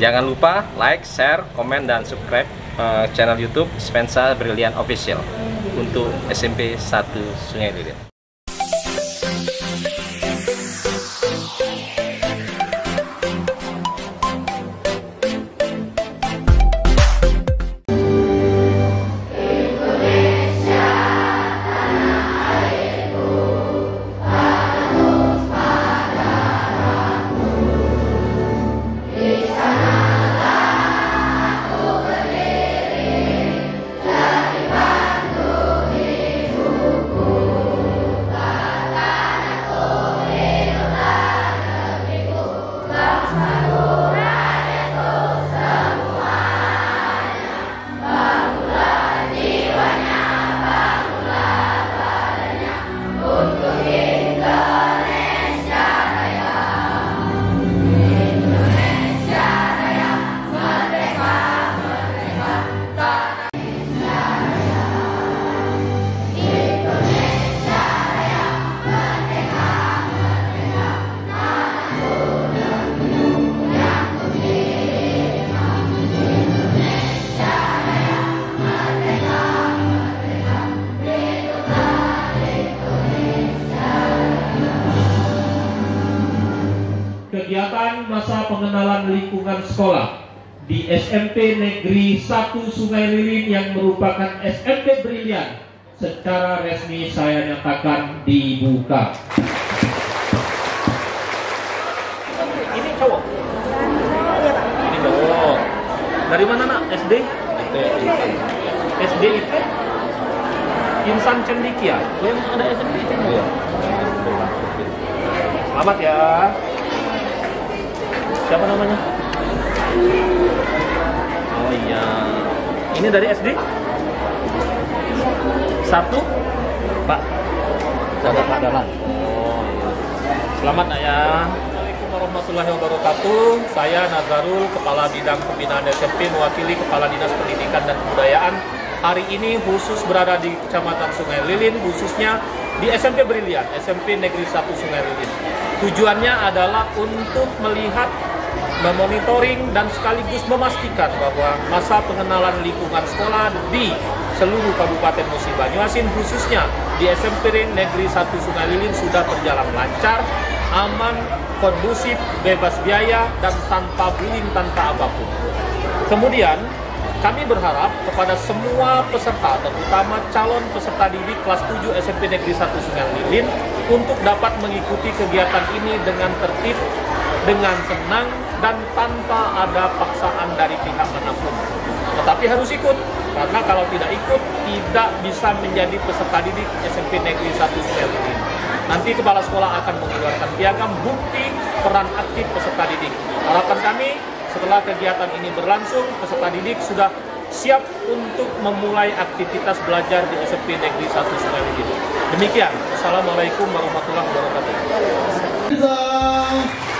Jangan lupa like, share, komen, dan subscribe channel YouTube Spensa Brilliant Official untuk SMP 1 Sungai Lilin. Kegiatan masa pengenalan lingkungan sekolah di SMP Negeri 1 Sungai Lilin yang merupakan SMP Brilliant secara resmi saya nyatakan dibuka. Ini cowok? Ini cowok. Dari mana nak? SD? SD itu? Insan Cendikia. Memang ada SMP itu? Selamat ya. Siapa namanya? Oh iya. Ini dari SD? 1? Pak? Pak Dalan. Oh iya. Selamat nak ya. Assalamualaikum warahmatullahi wabarakatuh. Saya Nazarul, Kepala Bidang Pembinaan SMP, mewakili Kepala Dinas Pendidikan dan Kebudayaan. Hari ini khusus berada di Kecamatan Sungai Lilin, khususnya di SMP Brilliant, SMP Negeri 1 Sungai Lilin. Tujuannya adalah untuk melihat, memonitoring, dan sekaligus memastikan bahwa masa pengenalan lingkungan sekolah di seluruh Kabupaten Musi Banyuasin, khususnya di SMP Negeri 1 Sungai Lilin sudah berjalan lancar, aman, kondusif, bebas biaya, dan tanpa bullying, tanpa apapun. Kemudian, kami berharap kepada semua peserta, terutama calon peserta didik kelas 7 SMP Negeri 1 Sungai Lilin, untuk dapat mengikuti kegiatan ini dengan tertib, dengan senang, dan tanpa ada paksaan dari pihak manapun. Tetapi harus ikut, karena kalau tidak ikut, tidak bisa menjadi peserta didik SMP Negeri 1 Sungai Lilin. Nanti kepala sekolah akan mengeluarkan piagam bukti peran aktif peserta didik. Harapan kami, setelah kegiatan ini berlangsung, peserta didik sudah siap untuk memulai aktivitas belajar di SMP Negeri 1 Sungai Lilin. Demikian. Assalamualaikum warahmatullahi wabarakatuh.